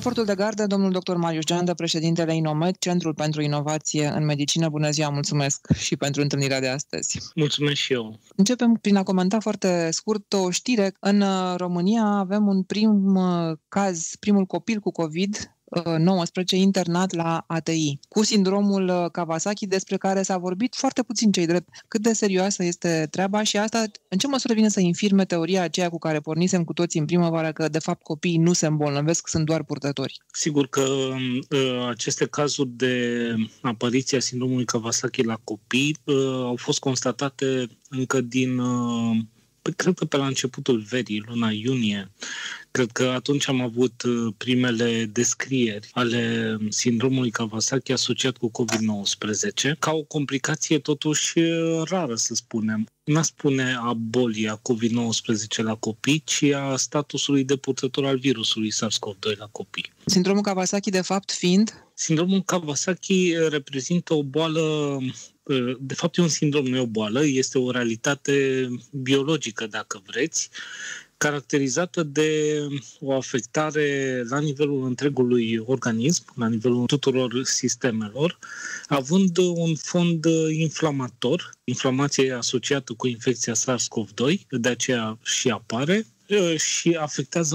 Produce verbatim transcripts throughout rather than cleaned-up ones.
raportul de gardă, domnul doctor Marius Geandă, președintele Inomed, Centrul pentru Inovație în Medicină. Bună ziua, mulțumesc și pentru întâlnirea de astăzi. Mulțumesc și eu. Începem prin a comenta foarte scurt o știre. În România avem un prim caz, primul copil cu covid nouăsprezece internat la A T I, cu sindromul Kawasaki, despre care s-a vorbit foarte puțin, cei drept. Cât de serioasă este treaba și asta, în ce măsură vine să infirme teoria aceea cu care pornisem cu toții în primăvară, că de fapt copiii nu se îmbolnăvesc, sunt doar purtători? Sigur că uh, aceste cazuri de apariție a sindromului Kawasaki la copii uh, au fost constatate încă din... Uh, cred că pe la începutul verii, luna iunie. Cred că atunci am avut primele descrieri ale sindromului Kawasaki asociat cu covid nouăsprezece, ca o complicație totuși rară, să spunem. N-a spune a bolii a covid nouăsprezece la copii, ci a statusului de purtător al virusului SARS-CoV doi la copii. Sindromul Kawasaki, de fapt, fiind? Sindromul Kawasaki reprezintă o boală, de fapt e un sindrom, nu e o boală, este o realitate biologică, dacă vreți, caracterizată de o afectare la nivelul întregului organism, la nivelul tuturor sistemelor, având un fond inflamator, inflamație asociată cu infecția SARS-CoV doi, de aceea și apare, și afectează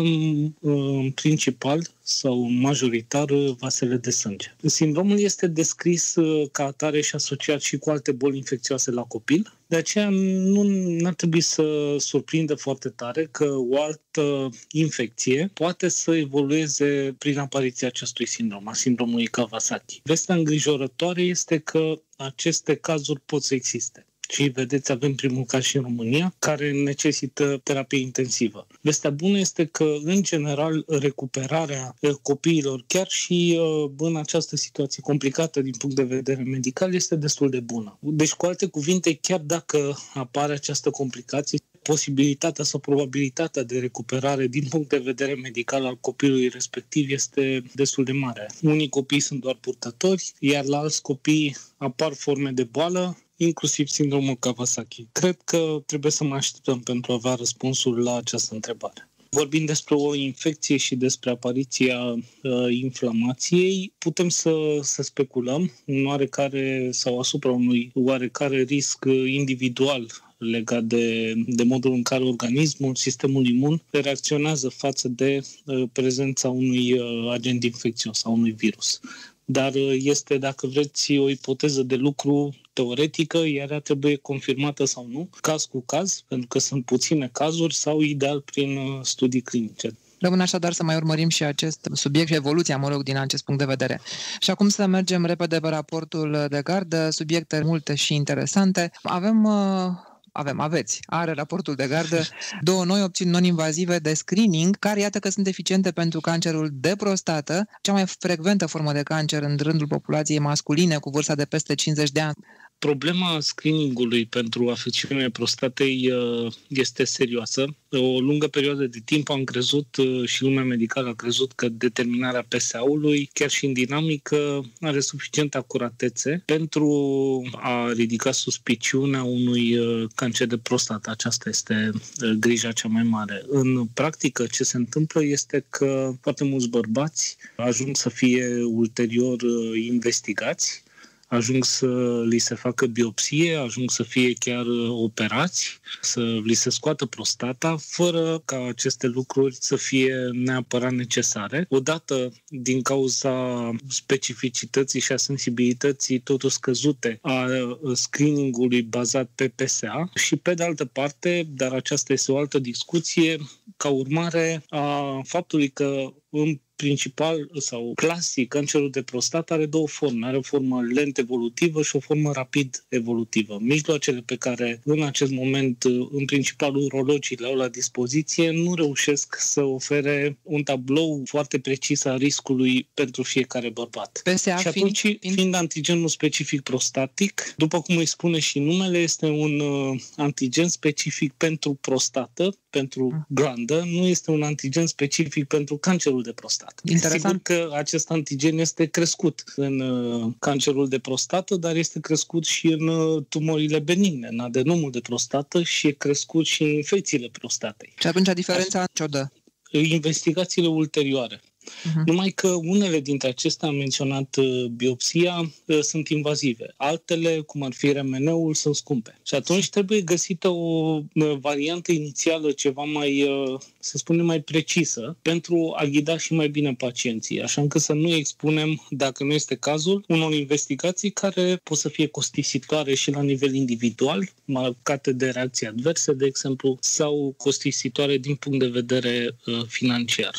în principal sau majoritar vasele de sânge. Sindromul este descris ca atare și asociat și cu alte boli infecțioase la copil, de aceea nu ar trebui să surprindă foarte tare că o altă infecție poate să evolueze prin apariția acestui sindrom, a sindromului Kawasaki. Vestea îngrijorătoare este că aceste cazuri pot să existe. Și vedeți, avem primul caz și în România, care necesită terapie intensivă. Vestea bună este că, în general, recuperarea copiilor, chiar și în această situație complicată din punct de vedere medical, este destul de bună. Deci, cu alte cuvinte, chiar dacă apare această complicație, posibilitatea sau probabilitatea de recuperare din punct de vedere medical al copilului respectiv este destul de mare. Unii copii sunt doar purtători, iar la alți copii apar forme de boală, inclusiv sindromul Kawasaki. Cred că trebuie să mai așteptăm pentru a avea răspunsul la această întrebare. Vorbind despre o infecție și despre apariția uh, inflamației, putem să, să speculăm în oarecare sau asupra unui oarecare risc individual legat de, de modul în care organismul, sistemul imun, reacționează față de uh, prezența unui uh, agent infecțios sau unui virus. Dar este, dacă vreți, o ipoteză de lucru teoretică, iar ea trebuie confirmată sau nu, caz cu caz, pentru că sunt puține cazuri, sau ideal prin studii clinice. Rămâne așadar să mai urmărim și acest subiect și evoluția, mă rog, din acest punct de vedere. Și acum să mergem repede pe raportul de gardă, subiecte multe și interesante. Avem... Uh... Avem, aveți, are raportul de gardă două noi opțiuni non-invazive de screening, care iată că sunt eficiente pentru cancerul de prostată, cea mai frecventă formă de cancer în rândul populației masculine cu vârsta de peste cincizeci de ani. Problema screeningului pentru afecțiunile prostatei este serioasă. O lungă perioadă de timp am crezut și lumea medicală a crezut că determinarea P S A-ului, chiar și în dinamică, are suficientă acuratețe pentru a ridica suspiciunea unui cancer de prostată. Aceasta este grija cea mai mare. În practică, ce se întâmplă este că foarte mulți bărbați ajung să fie ulterior investigați, ajung să li se facă biopsie, ajung să fie chiar operați, să li se scoată prostata, fără ca aceste lucruri să fie neapărat necesare. Odată, din cauza specificității și a sensibilității totuși scăzute a screeningului bazat pe P S A și, pe de altă parte, dar aceasta este o altă discuție, ca urmare a faptului că în principal sau clasic, cancerul de prostată are două forme. Are o formă lent evolutivă și o formă rapid evolutivă. Mijloacele pe care în acest moment, în principal urologii le au la dispoziție, nu reușesc să ofere un tablou foarte precis a riscului pentru fiecare bărbat. P S A și atunci, fiind, fiind antigenul specific prostatic, după cum îi spune și numele, este un uh, antigen specific pentru prostată, pentru glandă, nu este un antigen specific pentru cancerul de prostată. Interesant. Sigur că acest antigen este crescut în uh, cancerul de prostată, dar este crescut și în uh, tumorile benigne, în adenomul de prostată și e crescut și în infecțiile prostatei. Și atunci diferența ce o dă? Investigațiile ulterioare. Uh-huh. Numai că unele dintre acestea, am menționat biopsia, sunt invazive. Altele, cum ar fi R M N-ul, sunt scumpe. Și atunci trebuie găsită o variantă inițială ceva mai, să spunem, mai precisă pentru a ghida și mai bine pacienții. Așa încât să nu expunem, dacă nu este cazul, unor investigații care pot să fie costisitoare și la nivel individual, marcate de reacții adverse, de exemplu, sau costisitoare din punct de vedere uh, financiar.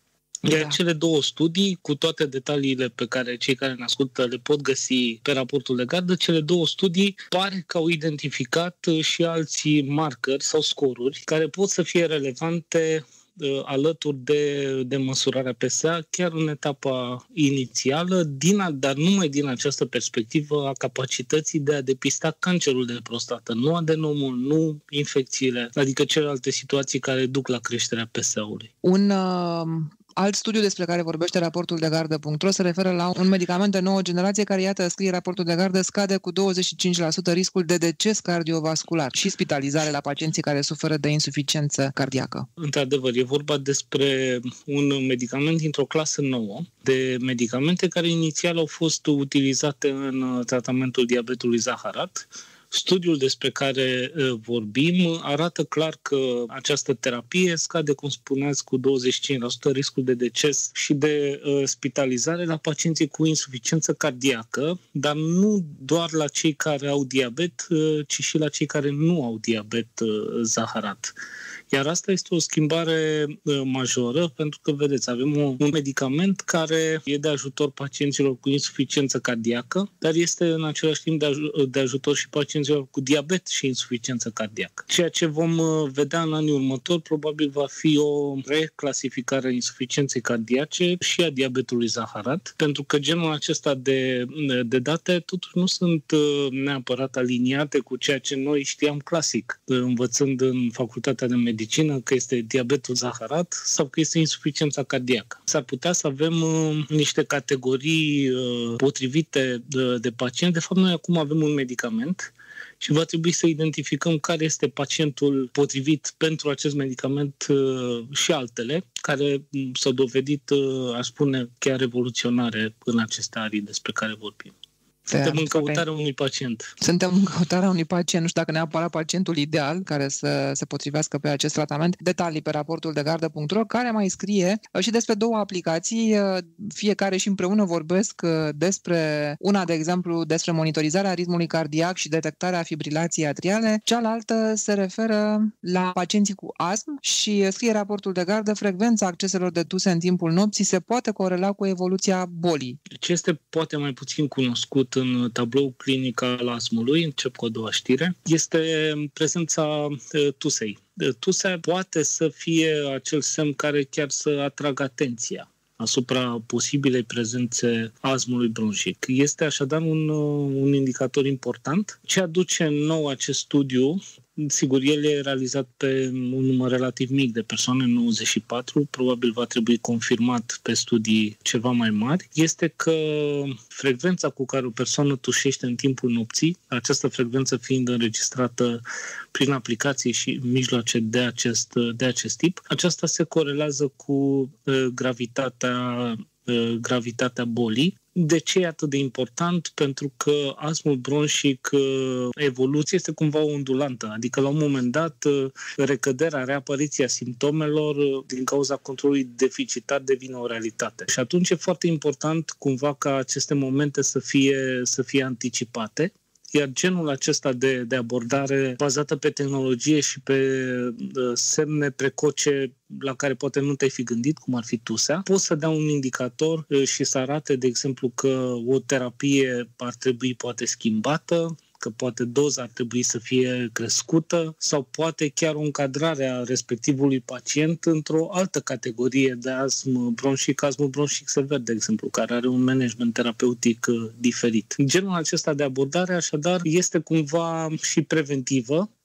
Iar da. Cele două studii, cu toate detaliile pe care cei care ne ascultă le pot găsi pe raportul de gardă, cele două studii pare că au identificat și alții marcări sau scoruri care pot să fie relevante alături de, de măsurarea P S A, chiar în etapa inițială, din, dar numai din această perspectivă a capacității de a depista cancerul de prostată, nu adenomul, nu infecțiile, adică celelalte situații care duc la creșterea P S A-ului. Un uh... alt studiu despre care vorbește raportul de gardă punct ro se referă la un medicament de nouă generație care, iată, scrie raportul de gardă, scade cu douăzeci și cinci la sută riscul de deces cardiovascular și spitalizare la pacienții care suferă de insuficiență cardiacă. Într-adevăr, e vorba despre un medicament dintr-o clasă nouă de medicamente care inițial au fost utilizate în tratamentul diabetului zaharat. Studiul despre care vorbim arată clar că această terapie scade, cum spuneați, cu douăzeci și cinci la sută riscul de deces și de uh, spitalizare la pacienții cu insuficiență cardiacă, dar nu doar la cei care au diabet, uh, ci și la cei care nu au diabet uh, zaharat. Iar asta este o schimbare uh, majoră, pentru că, vedeți, avem un, un medicament care e de ajutor pacienților cu insuficiență cardiacă, dar este în același timp de, aj- de ajutor și pacienților cu diabet și insuficiență cardiacă. Ceea ce vom uh, vedea în anii următori probabil va fi o reclasificare a insuficienței cardiace și a diabetului zaharat, pentru că genul acesta de, de date totuși nu sunt uh, neapărat aliniate cu ceea ce noi știam clasic, uh, învățând în facultatea de medicină, că este diabetul zaharat sau că este insuficiența cardiacă. S-ar putea să avem uh, niște categorii uh, potrivite de, de pacienți. De fapt, noi acum avem un medicament și va trebui să identificăm care este pacientul potrivit pentru acest medicament uh, și altele, care s-au dovedit, uh, aș spune, chiar revoluționare în aceste arii despre care vorbim. Suntem în căutarea unui pacient. Suntem în căutarea unui pacient. Nu știu dacă neapărat pacientul ideal care să se potrivească pe acest tratament. Detalii pe raportul de gardă punct ro, care mai scrie și despre două aplicații. Fiecare și împreună vorbesc despre una, de exemplu, despre monitorizarea ritmului cardiac și detectarea fibrilației atriale. Cealaltă se referă la pacienții cu astm și scrie raportul de gardă: frecvența acceselor de tuse în timpul nopții se poate corela cu evoluția bolii. Ce este poate mai puțin cunoscut în tablou clinic al astmului, încep cu a doua știre, este prezența tusei. Tusea poate să fie acel semn care chiar să atragă atenția asupra posibilei prezențe astmului bronșic. Este așadar un, un indicator important. Ce aduce nou acest studiu, sigur, el e realizat pe un număr relativ mic de persoane, nouăzeci și patru, probabil va trebui confirmat pe studii ceva mai mari, este că frecvența cu care o persoană tușește în timpul nopții, această frecvență fiind înregistrată prin aplicații și mijloace de acest, de acest tip, aceasta se corelează cu uh, gravitatea, uh, gravitatea bolii. De ce e atât de important? Pentru că astmul bronșic, evoluția este cumva ondulantă, adică la un moment dat recăderea, reapariția simptomelor din cauza controlului deficitar devine o realitate. Și atunci e foarte important cumva ca aceste momente să fie, să fie anticipate. Iar genul acesta de, de abordare bazată pe tehnologie și pe uh, semne precoce la care poate nu te-ai fi gândit, cum ar fi tusea, poți să dea un indicator uh, și să arate, de exemplu, că o terapie ar trebui poate schimbată, că poate doza ar trebui să fie crescută sau poate chiar o încadrare a respectivului pacient într-o altă categorie de astm bronșic, astmul bronșic sever, de exemplu, care are un management terapeutic diferit. Genul acesta de abordare, așadar, este cumva și preventivă,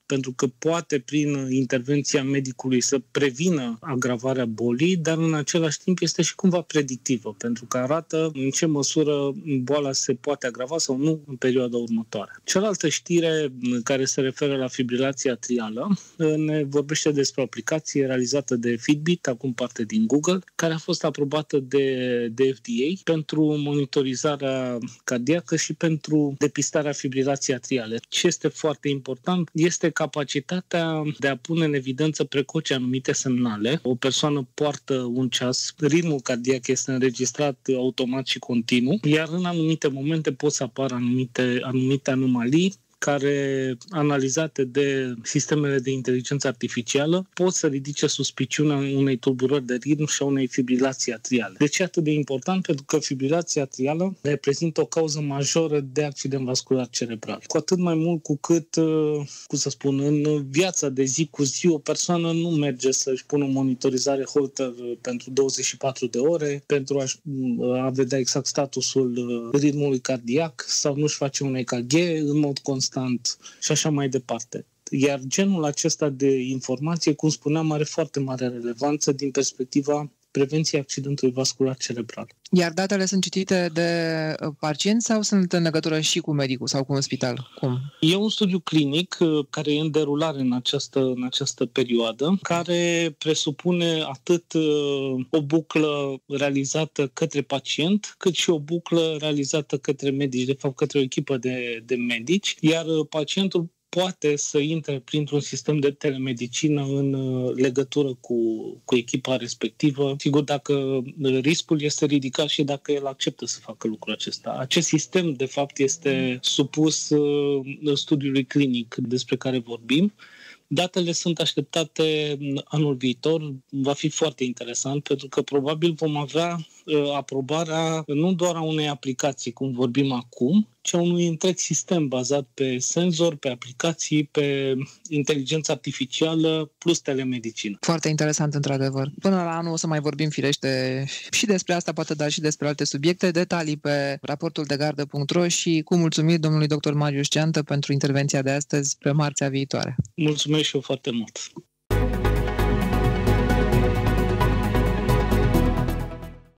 pentru că poate prin intervenția medicului să prevină agravarea bolii, dar în același timp este și cumva predictivă, pentru că arată în ce măsură boala se poate agrava sau nu în perioada următoare. Cealaltă știre care se referă la fibrilația atrială ne vorbește despre o aplicație realizată de Fitbit, acum parte din Google, care a fost aprobată de, de F D A pentru monitorizarea cardiacă și pentru depistarea fibrilației atriale. Ce este foarte important este capacitatea de a pune în evidență precoce anumite semnale. O persoană poartă un ceas, ritmul cardiac este înregistrat automat și continuu, iar în anumite momente pot să apară anumite, anumite anomalii care, analizate de sistemele de inteligență artificială, pot să ridice suspiciunea unei tulburări de ritm și a unei fibrilații atriale. De ce e atât de important? Pentru că fibrilația atrială reprezintă o cauză majoră de accident vascular cerebral. Cu atât mai mult cu cât, cum să spun, în viața de zi cu zi, o persoană nu merge să-și pună o monitorizare Holter pentru douăzeci și patru de ore, pentru a, a vedea exact statusul ritmului cardiac sau nu-și face un E K G în mod constant și așa mai departe. Iar genul acesta de informație, cum spuneam, are foarte mare relevanță din perspectiva prevenției accidentului vascular cerebral. Iar datele sunt citite de pacienți sau sunt în legătură și cu medicul sau cu un spital? Cum? E un studiu clinic care e în derulare în această, în această perioadă, care presupune atât o buclă realizată către pacient, cât și o buclă realizată către medici, de fapt către o echipă de, de medici, iar pacientul poate să intre printr-un sistem de telemedicină în legătură cu, cu echipa respectivă, sigur dacă riscul este ridicat și dacă el acceptă să facă lucrul acesta. Acest sistem, de fapt, este supus studiului clinic despre care vorbim. Datele sunt așteptate anul viitor, va fi foarte interesant, pentru că probabil vom avea aprobarea nu doar a unei aplicații, cum vorbim acum, ci a unui întreg sistem bazat pe senzor, pe aplicații, pe inteligență artificială plus telemedicină. Foarte interesant, într-adevăr. Până la anul o să mai vorbim, firește, și despre asta, poate, dar și despre alte subiecte. Detalii pe raportul de gardă punct ro și cu mulțumiri domnului doctor Marius Geantă pentru intervenția de astăzi, pe marțea viitoare. Mulțumesc și eu foarte mult!